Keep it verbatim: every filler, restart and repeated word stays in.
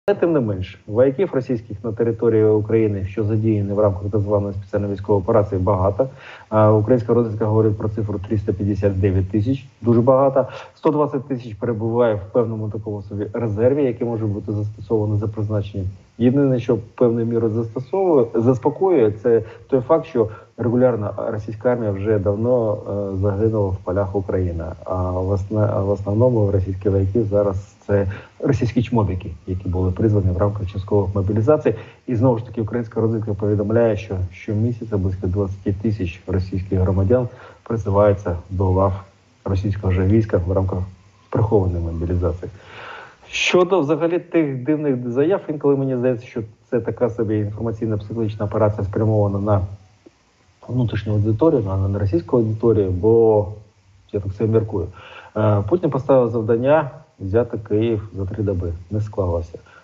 Тим не менш, вояків російських на території України, що задіяні в рамках так званої спеціальної військової операції, багато. А українська розвідка говорить про цифру триста п'ятдесят дев'ять тисяч, дуже багато. сто двадцять тисяч перебуває в певному такому собі резерві, який може бути застосований за призначенням. Єдине, що певною мірою застосовує, заспокоює, це той факт, що регулярна російська армія вже давно е, загинула в полях України. А в, основ, в основному російські вояки зараз це російські чмобіки, які були призвані в рамках часткових мобілізацій. І знову ж таки українська розвідка повідомляє, що щомісяця близько двадцять тисяч російських громадян призиваються до лав російського ж війська в рамках прихованої мобілізації. Щодо взагалі тих дивних заяв, інколи мені здається, що це така собі інформаційно-психологічна операція спрямована на внутрішню аудиторію, а не на російську аудиторію, бо, я так себе міркую, Путін поставив завдання взяти Київ за три доби. Не склалося.